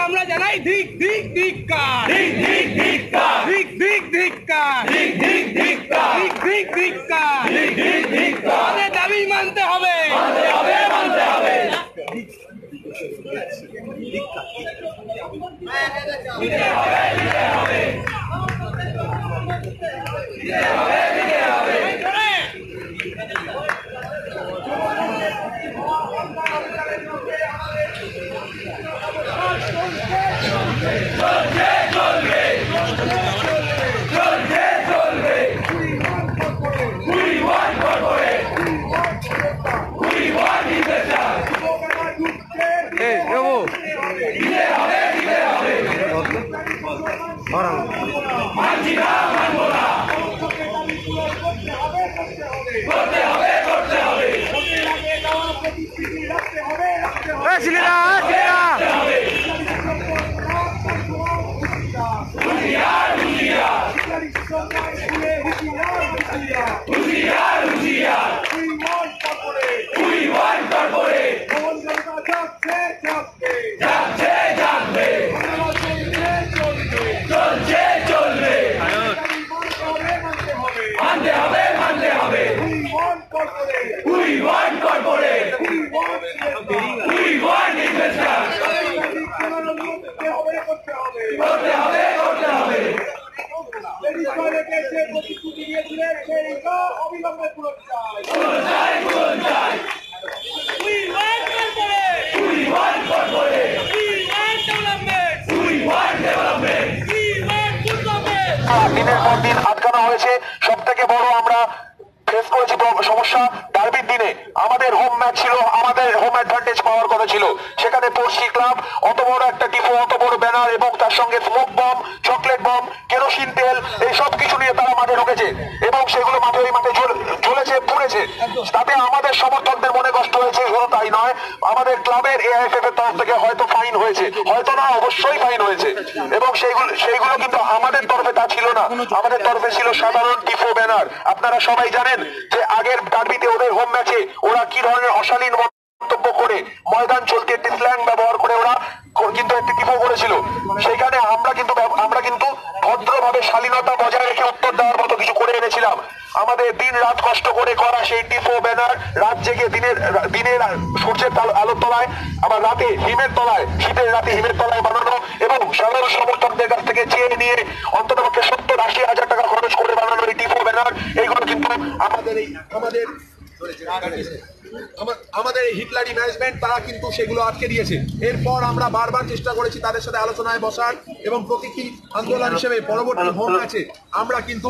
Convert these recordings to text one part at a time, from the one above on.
আমরা জানাই ধিক ধিক ধিক্কার, ধিক ধিক ধিক্কার, ধিক ধিক ধিক্কার, ধিক ধিক ধিক্কার, ধিক ধিক ধিক্কার, ধিক ধিক ধিক্কার। আমাদের দাবি মানতে হবে, মানতে হবে, মানতে হবে। দিতে হবে, দিতে হবে, দিতে হবে, দিতে হবে। চলছে চলবে, চলছে চলবে। We want corporate, we want investor। দিতে হবে, দিতে হবে। মানছি না, মানব না। করতে হবে, করতে হবে। হুঁশিয়ার, হুঁশিয়ার, হুঁশিয়ার, হুঁশিয়ার। We want corporate, যাচ্ছে যাচ্ছে, চলছে চলবে। মানতে হবে, মানতে হবে। We want corporate, we want investor। করতে হবে, করতে হবে। পূরণ চাই, পূরণ চাই। We want corporate, we want corporate, we want development, we want development, we want good government। দিনের পর দিন আটকানো হয়েছে। সব থেকে বড় আমরা ফেস করেছি সমস্যা ডার্বির দিনে আমাদের হোম ম্যাচ ছিল, আমাদের হোম অ্যাডভান্টেজ পাওয়ার কথা ছিল। সেখানে পড়শি ক্লাব অত বড় একটা টিফো, অত বড় ব্যানার এবং তার সঙ্গে smoke bomb, chocolate bomb, kerosene তেল, এই সব কিছু নিয়ে তারা মাঠে ঢুকেছে এবং সেগুলো মাঠে ওই মাঠে জ্বলেছে, পুড়েছে। তাতে আমাদের সমর্থকদের মনে কষ্ট হয়েছে। শুধু তাই নয়, আমাদের ক্লাবের এআইএফএফ এর তরফ থেকে হয়তো ফাইন হয়েছে, হয়তো না, অবশ্যই ফাইন হয়েছে। এবং সেইগুলো কিন্তু আমাদের তরফে তা ছিল না। আমাদের তরফে ছিল সাধারণ টিফো ব্যানার। আপনারা সবাই জানেন যে আগের ডার্বিতে ওদের হোম ম্যাচে ওরা কি ধরনের অশালীন মন্তব্য করে, ময়দান চলতে একটি স্ল্যাং ব্যবহার করে ওরা কিন্তু একটি টিফো করেছিল। সেখানে আমরা কিন্তু ভদ্রভাবে শালীনতা বজায় রেখে উত্তর দেওয়ার মতো কিছু করে এনেছিলাম। আমাদের দিন রাত কষ্ট করে করা সেই টিফো ব্যানার, রাত জেগে দিনের সূর্যের আলোর তলায়, আবার রাতে হিমের তলায়, শীতের রাতে হিমের তলায় বানানো এবং সাধারণ সমর্থকদের কাছ থেকে চেয়ে নিয়ে অন্ততপক্ষে 70-80 হাজার টাকা খরচ করে বানানো এই টিফো ব্যানার, এইগুলো কিন্তু আমাদের এই হিটলারি ম্যানেজমেন্ট তারা কিন্তু সেগুলো আটকে দিয়েছে। এরপর আমরা বারবার চেষ্টা করেছি তাদের সাথে আলোচনায় বসার এবং প্রতীকী আন্দোলন হিসেবে পরবর্তী হোম ম্যাচে আমরা কিন্তু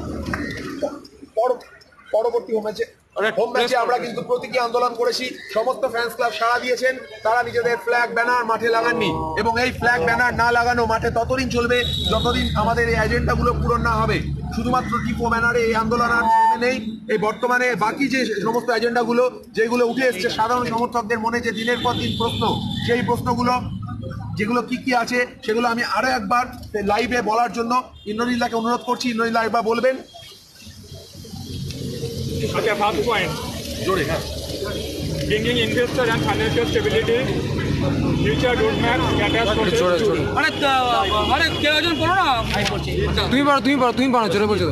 আমরা কিন্তু প্রতীকী আন্দোলন করেছি। সমস্ত ফ্যান্স ক্লাব সাড়া দিয়েছেন। তারা নিজেদের ফ্ল্যাগ ব্যানার মাঠে লাগাননি এবং এই ফ্ল্যাগ ব্যানার না লাগানো মাঠে ততদিন চলবে যতদিন আমাদের এই এজেন্ডাগুলো পূরণ না হবে। শুধুমাত্র টিফো ব্যানারে এই আন্দোলন আর নেই। এই বর্তমানে বাকি যে সমস্ত এজেন্ডাগুলো যেগুলো উঠে এসছে সাধারণ সমর্থকদের মনে যে দিনের পর দিন প্রশ্ন, সেই প্রশ্নগুলো যেগুলো কি কি আছে সেগুলো আমি আরো একবার লাইভে বলার জন্য ইন্দ্রনীলাকে অনুরোধ করছি। ইন্দ্রনীলা একবার বলবেন। Okay, first point. জোরে, হ্যাঁ। Bringing investor and financial stability, future roadmap, status process. আরে কেউ একজন করো না, তুমি পারো জোরে বলছো।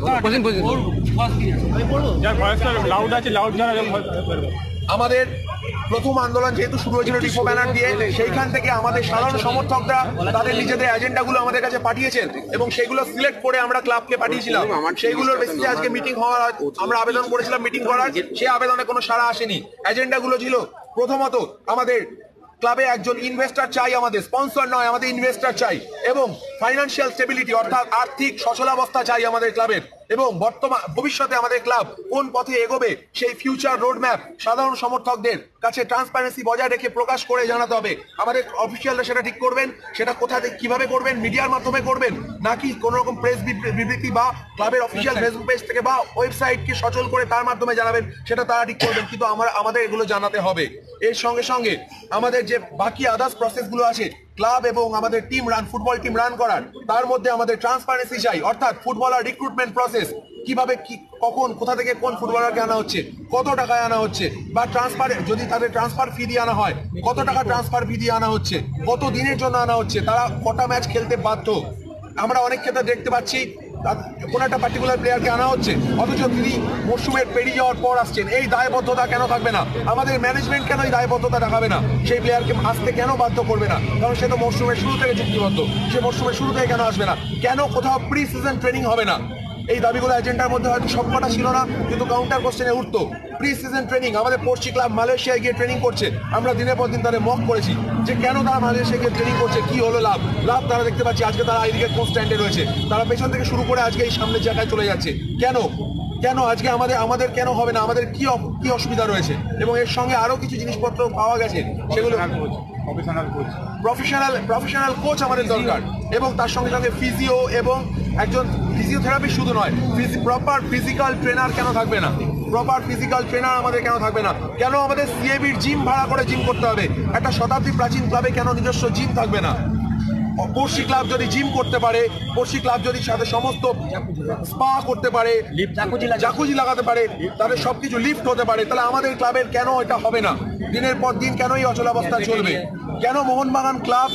যার ভয়েসটা লাউড আছে, লাউড যারা আমাদের প্রথম আন্দোলন যেহেতু শুরু হয়েছিল টিফো ব্যানার দিয়ে, সেইখান থেকে আমাদের সাধারণ সমর্থকরা তাদের নিজেদের এজেন্ডাগুলো আমাদের কাছে পাঠিয়েছেন এবং সেগুলো সিলেক্ট করে আমরা ক্লাবকে পাঠিয়েছিলাম। সেইগুলোর বেসিসে আজকে মিটিং হওয়ার আমরা আবেদন করেছিলাম মিটিং করার, সেই আবেদনে কোনো সাড়া আসেনি। এজেন্ডাগুলো ছিল প্রথমত আমাদের ক্লাবে একজন ইনভেস্টর চাই, আমাদের স্পন্সর নয়, আমাদের ইনভেস্টর চাই, এবং ফাইন্যান্সিয়াল স্টেবিলিটি অর্থাৎ আর্থিক সচলাবস্থা চাই আমাদের ক্লাবের, এবং ভবিষ্যতে আমাদের ক্লাব কোন পথে এগোবে সেই ফিউচার রোড ম্যাপ সাধারণ সমর্থকদের কাছে ট্রান্সপারেন্সি বজায় রেখে প্রকাশ করে জানাতে হবে। আমাদের অফিসিয়ালরা সেটা ঠিক করবেন। সেটা কোথা থেকে কিভাবে করবেন, মিডিয়ার মাধ্যমে করবেন নাকি কোনো রকম প্রেস বিবৃতি বা ক্লাবের অফিসিয়াল ফেসবুক পেজ থেকে বা ওয়েবসাইটকে সচল করে তার মাধ্যমে জানাবেন, সেটা তারা ঠিক করবেন। কিন্তু আমাদের এগুলো জানাতে হবে। এর সঙ্গে সঙ্গে আমাদের যে বাকি আদার্স প্রসেসগুলো আছে, ক্লাব এবং আমাদের team run, football team run করার, তার মধ্যে আমাদের ট্রান্সপারেন্সি চাই। অর্থাৎ ফুটবলার রিক্রুটমেন্ট প্রসেস কিভাবে, কি, কখন, কোথা থেকে কোন ফুটবলারকে আনা হচ্ছে, কত টাকায় আনা হচ্ছে, বা ট্রান্সফার যদি তাদের ট্রান্সফার ফি দিয়ে আনা হয়, কত টাকা ট্রান্সফার ফি দিয়ে আনা হচ্ছে, কত দিনের জন্য আনা হচ্ছে, তারা কটা ম্যাচ খেলতে বাধ্য। আমরা অনেক ক্ষেত্রে দেখতে পাচ্ছি কোন একটা পার্টিকুলার প্লেয়ারকে আনা হচ্ছে, অথচ তিনি মরশুমের পেরিয়ে যাওয়ার পর আসছেন। এই দায়বদ্ধতা কেন থাকবে না? আমাদের ম্যানেজমেন্ট কেন এই দায়বদ্ধতা দেখাবে না? সেই প্লেয়ারকে আসতে কেন বাধ্য করবে না? কারণ সে তো মরশুমের শুরু থেকে চুক্তিবদ্ধ, সে মরশুমের শুরু থেকে কেন আসবে না? কেন কোথাও প্রি সিজন ট্রেনিং হবে না? এই দাবিগুলো এজেন্ডার মধ্যে হয়তো সবকটা ছিল না, কিন্তু কাউন্টার কোশ্চেনে উঠতো। প্রি সিজন ট্রেনিং, আমাদের পড়শি ক্লাব মালয়েশিয়ায় গিয়ে ট্রেনিং করছে, আমরা দিনের পর দিন তাদের মক করেছি যে কেন তারা মালয়েশিয়ায় গিয়ে ট্রেনিং করছে, কি হলো লাভ। তারা দেখতে পাচ্ছি আজকে তারা এইদিকে কোন স্ট্যান্ডে রয়েছে, তারা পেছন থেকে শুরু করে আজকে এই সামনের জায়গায় চলে যাচ্ছে। কেন আজকে আমাদের কেন হবে না? আমাদের কি অসুবিধা রয়েছে? এবং এর সঙ্গে আরো কিছু জিনিসপত্র পাওয়া গেছে, সেগুলো প্রফেশনাল কোচ আমাদের দরকার, এবং তার সঙ্গে সঙ্গে ফিজিও, এবং একজন ফিজিওথেরাপি শুধু নয়, প্রপার ফিজিক্যাল ট্রেনার কেন থাকবে না? প্রপার ফিজিক্যাল ট্রেনার আমাদের কেন থাকবে না? কেন আমাদের সিএবির জিম ভাড়া করে জিম করতে হবে? একটা শতাব্দী প্রাচীন ক্লাবে কেন নিজস্ব জিম থাকবে না? পড়শি ক্লাব যদি জিম করতে পারে, পড়শি ক্লাব যদি সাথে সমস্ত স্পা করতে পারে, জাকুজি লাগাতে পারে, তাদের সবকিছু লিফট হতে পারে, তাহলে আমাদের ক্লাবের কেন এটা হবে না? দিনের পর দিন কেন এই অচলাবস্থা চলবে? কেন মোহনবাগান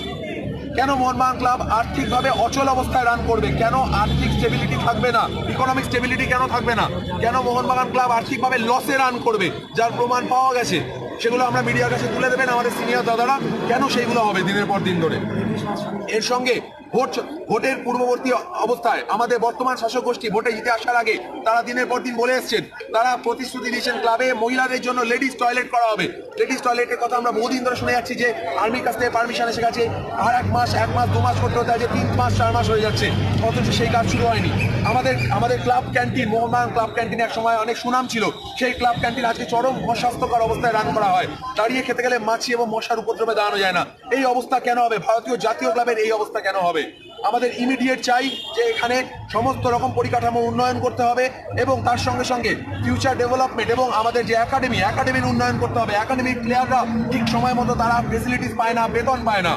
ক্লাব আর্থিকভাবে অচল অবস্থায় রান করবে? কেন আর্থিক স্টেবিলিটি থাকবে না? ইকোনমিক স্টেবিলিটি কেন থাকবে না? কেন মোহনবাগান ক্লাব আর্থিকভাবে লসে রান করবে? যার প্রমাণ পাওয়া গেছে, সেগুলো আমরা মিডিয়ার কাছে তুলে দেবেন আমাদের সিনিয়র দাদারা। কেন সেইগুলো হবে দিনের পর দিন ধরে? এর সঙ্গে ভোটের পূর্ববর্তী অবস্থায় আমাদের বর্তমান শাসক গোষ্ঠী ভোটে জিতে আসার আগে তারা দিনের পর দিন বলে এসছেন, তারা প্রতিশ্রুতি দিয়েছেন ক্লাবে মহিলাদের জন্য লেডিস টয়লেট করা হবে। লেডিস টয়লেটের কথা আমরা বহুদিন ধরে শুনে যাচ্ছি যে আর্মির কাছ থেকে পারমিশন এসে গেছে, আর 1 মাস 2 মাস করতে হতে আছে, 3 মাস 4 মাস হয়ে যাচ্ছে, অথচ সেই কাজ শুরু হয়নি। আমাদের club canteen, Mohun Bagan club canteen এক সময় অনেক সুনাম ছিল, সেই ক্লাব ক্যান্টিন আজকে চরম অস্বাস্থ্যকর অবস্থায় রান করা হয়। দাঁড়িয়ে খেতে গেলে মাছি এবং মশার উপদ্রবে দাঁড়ানো যায় না। এই অবস্থা কেন হবে? ভারতীয় জাতীয় ক্লাবের এই অবস্থা কেন হবে? আমাদের ইমিডিয়েট চাই যে এখানে সমস্ত রকম পরিকাঠামো উন্নয়ন করতে হবে, এবং তার সঙ্গে সঙ্গে ফিউচার ডেভেলপমেন্ট, এবং আমাদের যে একাডেমির উন্নয়ন করতে হবে। একাডেমিক প্লেয়াররা ঠিক সময় মতো তারা ফেসিলিটিস পায় না, বেতন পায় না।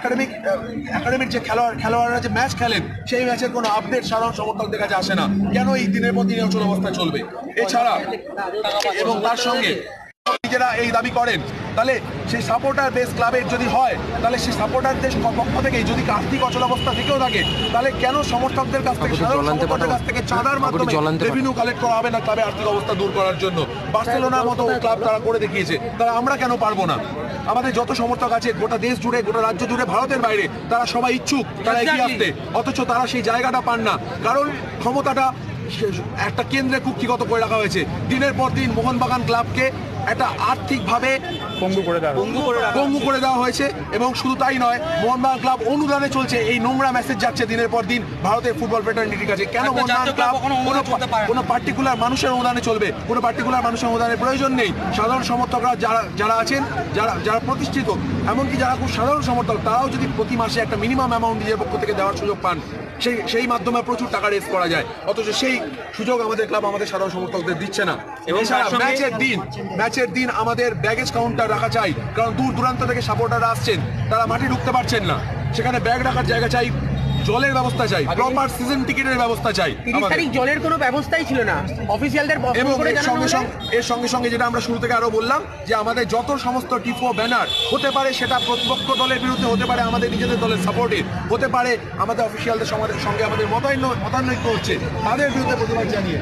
একাডেমির যে খেলোয়াড়রা যে ম্যাচ খেলেন, সেই ম্যাচের কোনো আপডেট সাধারণ সমর্থকদের কাছে আসে না। কেন এই দিনের পর দিন অচল অবস্থা চলবে? এছাড়া এবং তার সঙ্গে নিজেরা এই দাবি করেন, তাহলে সেই সাপোর্টার বেস ক্লাবের যদি হয়, তাহলে সেই সাপোর্টারদের পক্ষ থেকে যদি আর্থিক অচলাবস্থা থেকেও থাকে, তাহলে কেন সমর্থকদের কাছ থেকে, সাধারণ সমর্থকদের কাছ থেকে চাঁদার মাধ্যমে রেভিনিউ কালেক্ট করা হবে না ক্লাবের আর্থিক অবস্থা দূর করার জন্য? বার্সেলোনার মতো ক্লাব তারা করে দেখিয়েছে, তারা আমরা কেন পারবো না? আমাদের যত সমর্থক আছে গোটা দেশ জুড়ে, গোটা রাজ্য জুড়ে, ভারতের বাইরে, তারা সবাই ইচ্ছুক তারা এগিয়ে আসতে, অথচ তারা সেই জায়গাটা পান না। কারণ ক্ষমতাটা একটা কেন্দ্রে কুক্ষিগত করে রাখা হয়েছে। দিনের পর দিন মোহনবাগান ক্লাবকে একটা আর্থিকভাবে পঙ্গু করে দেওয়া হয়েছে, এবং শুধু তাই নয়, মোহনবাগান ক্লাব অনুদানে চলছে। এই নোংরা মেসেজ যাচ্ছে দিনের পর দিন ভারতের ফুটবল ফেডারেশনের কাছে। কেন মোহনবাগান ক্লাব কোনো পার্টিকুলার মানুষের অনুদানে চলবে? কোনো পার্টিকুলার মানুষের অনুদানের প্রয়োজন নেই। সাধারণ সমর্থকরা যারা আছেন, যারা প্রতিষ্ঠিত, এমনকি যারা খুব সাধারণ সমর্থক, তারাও যদি প্রতি মাসে একটা মিনিমাম অ্যামাউন্ট নিজের পক্ষ থেকে দেওয়ার সুযোগ পান, সেই মাধ্যমে প্রচুর টাকা রেজ করা যায়, অথচ সেই সুযোগ আমাদের ক্লাব আমাদের সাধারণ সমর্থকদের দিচ্ছে না। এবং ম্যাচের দিন আমাদের ব্যাগেজ কাউন্টার রাখা চাই, কারণ দূর দূরান্ত থেকে সাপোর্টাররা আসছেন, তারা মাঠে ঢুকতে পারছেন না, সেখানে ব্যাগ রাখার জায়গা চাই, জলের ব্যবস্থা চাই, প্রপার সিজন টিকেটের ব্যবস্থা চাই। 30 তারিখ জলের কোনো ব্যবস্থাই ছিল না অফিসিয়ালদের। এবং এর সঙ্গে যেটা আমরা শুরু থেকে আরো বললাম, যে আমাদের যত সমস্ত টিফো ব্যানার হতে পারে, সেটা প্রতিপক্ষ দলের বিরুদ্ধে হতে পারে, আমাদের নিজেদের দলের সাপোর্টে হতে পারে, আমাদের অফিসিয়ালদের সঙ্গে আমাদের মতানৈক্য হচ্ছে, তাদের বিরুদ্ধে প্রতিবাদ জানিয়ে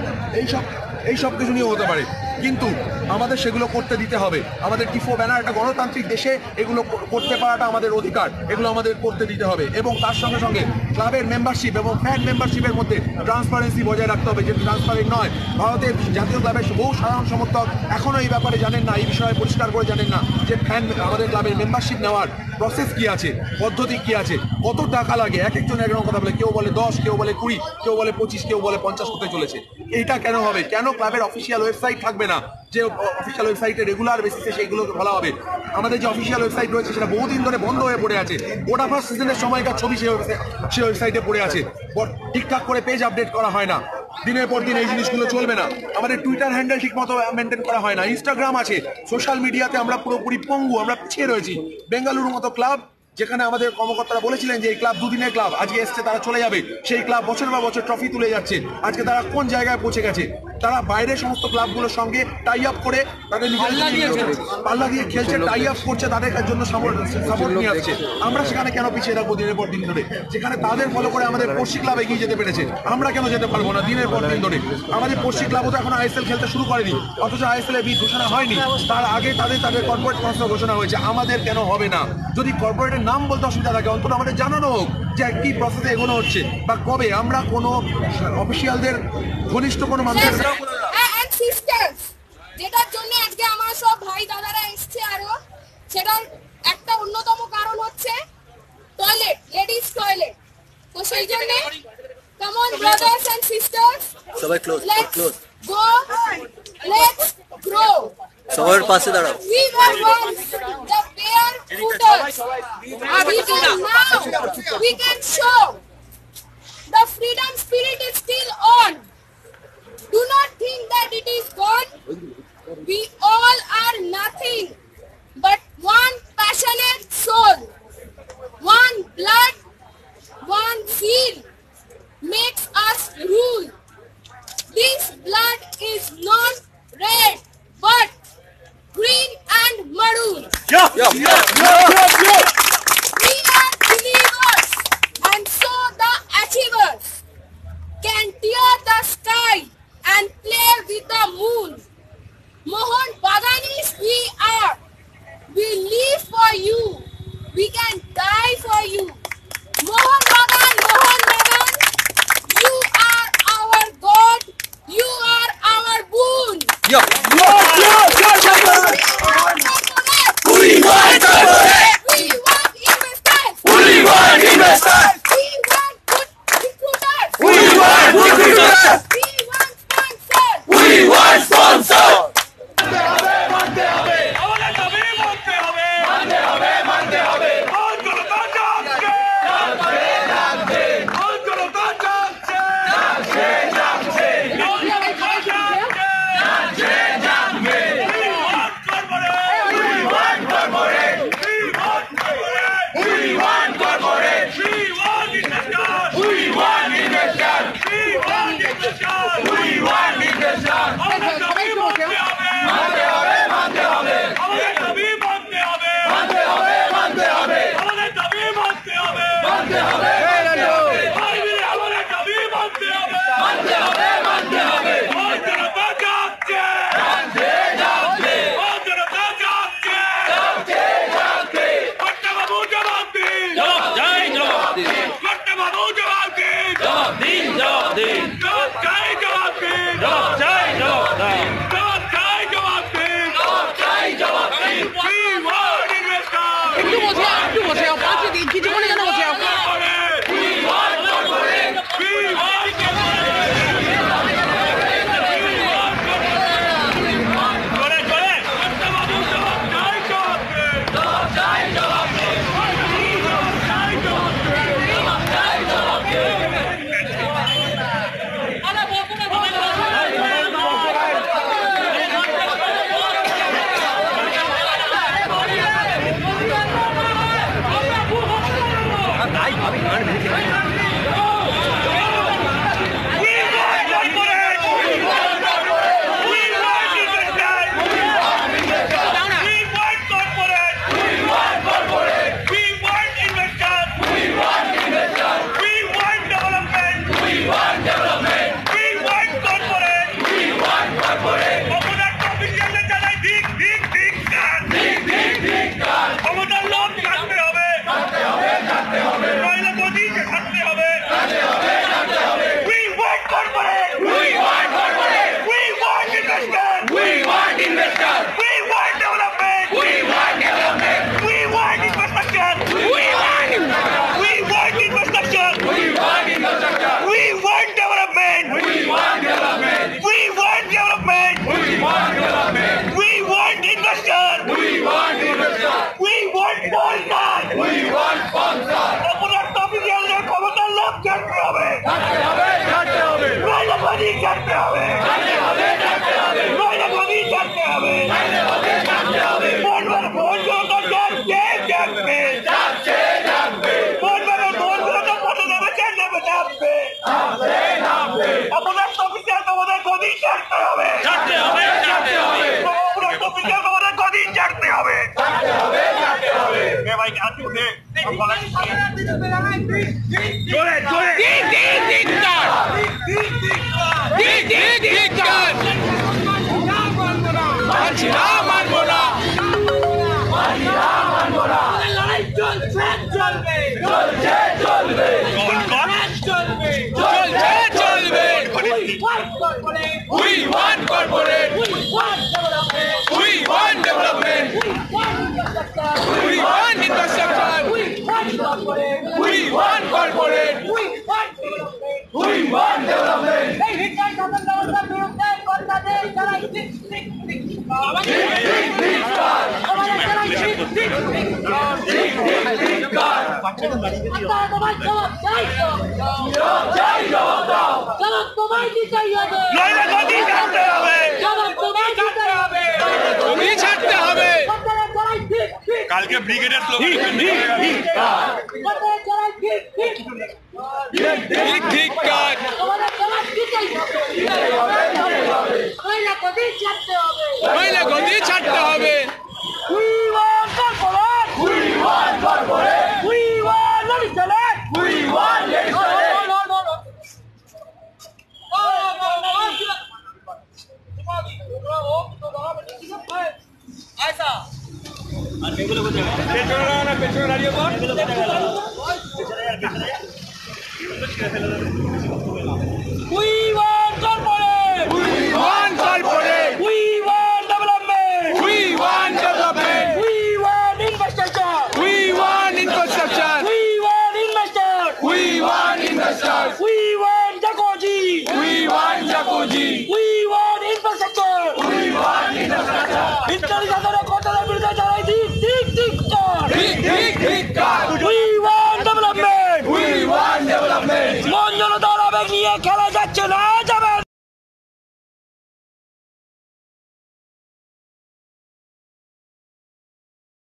এই সব কিছু নিয়ে হতে পারে, কিন্তু আমাদের সেগুলো করতে দিতে হবে। আমাদের টিফো ব্যানার, একটা গণতান্ত্রিক দেশে এগুলো করতে পারাটা আমাদের অধিকার, এগুলো আমাদের করতে দিতে হবে। এবং তার সঙ্গে সঙ্গে ক্লাবের মেম্বারশিপ এবং ফ্যান মেম্বারশিপের মধ্যে ট্রান্সপারেন্সি বজায় রাখতে হবে, যেটা ট্রান্সপারেন্ট নয়। ভারতের জাতীয় ক্লাবের বহু সাধারণ সমর্থক এখনও এই ব্যাপারে জানেন না, এই বিষয়ে পরিষ্কার করে জানেন না যে আমাদের ক্লাবের মেম্বারশিপ নেওয়ার প্রসেস কি আছে, পদ্ধতি কি আছে, কত টাকা লাগে। একজন কথা বলে, কেউ বলে 10, কেউ বলে 20, কেউ বলে 25, কেউ বলে 50 হতে চলেছে। এইটা কেন হবে? কেন ক্লাবের অফিসিয়াল ওয়েবসাইট থাকবে না, যে অফিসিয়াল ওয়েবসাইটে রেগুলার বেসিসে সেইগুলোকে বলা হবে? আমাদের যে অফিসিয়াল ওয়েবসাইট রয়েছে সেটা বহুদিন ধরে বন্ধ হয়ে পড়ে আছে। ওটা ফার্স্ট সিজনের সময়কার ছবি সেই ওয়েবসাইটে পড়ে আছে, ঠিকঠাক করে পেজ আপডেট করা হয় না। দিনের পর দিন এই জিনিসগুলো চলবে না। আমাদের টুইটার হ্যান্ডেল ঠিক মতো মেনটেন করা হয় না, ইনস্টাগ্রাম আছে, সোশ্যাল মিডিয়াতে আমরা পুরোপুরি পঙ্গু, আমরা পিছিয়ে রয়েছি। বেঙ্গালুরুর মতো ক্লাব যেখানে আমাদের কর্মকর্তারা বলেছিলেন যে এই ক্লাব দুদিনের ক্লাব, আজকে এসছে তারা চলে যাবে, সেই ক্লাব বছর পর বছর ট্রফি তুলে যাচ্ছে। আজকে তারা কোন জায়গায় পৌঁছে গেছে? তারা বাইরের সমস্ত ক্লাবগুলোর সঙ্গে টাই আপ করে তাদের পাল্লা দিয়ে খেলছে, টাই আপ করছে, তাদের জন্য সাপোর্ট নিয়ে আসছে। আমরা সেখানে কেন পিছিয়ে থাকবো দিনের পর দিন ধরে? যেখানে তাদের ফলো করে আমাদের পড়শি ক্লাব এগিয়ে যেতে পেরেছে, আমরা কেন যেতে পারবো না দিনের পর দিন ধরে? আমাদের পড়শি ক্লাবও তো এখন আইএসএল খেলতে শুরু করেনি, অথচ আইএসএল এর বিড ঘোষণা হয়নি, তার আগে তাদের কর্পোরেট ট্রান্সফার ঘোষণা হয়েছে। আমাদের কেন হবে না? যদি কর্পোরেটের নাম বলতে অসুবিধা থাকে, অন্তত আমাদের জানানো হোক যে কি প্রসেসে এগোনো হচ্ছে বা কবে আমরা কোনো অফিসিয়ালদের ঘনিষ্ঠ কোনো মানুষের সিস্টার্স, যেটার জন্য আজকে আমার সব ভাই দাদারা এসছে, আরো সেটার একটা অন্যতম কারণ হচ্ছে টয়লেট, লেডিস টয়লেট। তো সেই জন্য come on brothers and sisters, সবাই ক্লোজ গো, লেটস গ্রো। সবার পাশে দাঁড়াও। We were once the barefooters. We can show the freedom spirit is still on. Do not think that it is gone. We all are nothing but one passionate soul. One blood, one seal makes us rule. This blood is not red but green and maroon. We are believers, and so the achievers can tear the sky and play with the moon. Mohan Baganis we are. We live for you. We can die for you. Mohan Bagan, you are our God. You are our boon. We want investors. We want good recruiters. We want sponsors. আমাদের দাবি মানতে হবে। আন্দোলনটা জাগছে। আন্দোলনটা জাগছে। Jackson! অপরাধ officer তোমাদের গদি ছাড়তে হবে, ছাড়তে হবে, ছাড়তে হবে। অপরাধ অফিসার তোমাদের গদি ছাড়তে হবে, ছাড়তে হবে, ছাড়তে হবে। এ ভাই আজকে দে জোরে জোরে ধিক্কার, ধিক্কার, মানছি না, মানবো না, লড়াই চলছে, চলবে, চলছে, চলবে, চলবে, চলছে, চলবে। We want corporate, we want development, we want infrastructure, we want corporate, we want development. নইলে গদি ছাড়তে হবে, গদি ছাড়তে হবে। কালকে ব্রিগেডের স্লোগান ধিক্কার, নইলে গদি ছাড়তে হবে। We want corporate, we want corporate, we want legislate, we want legislate. পেছনে দাঁড়িয়ে পর। We want corporate.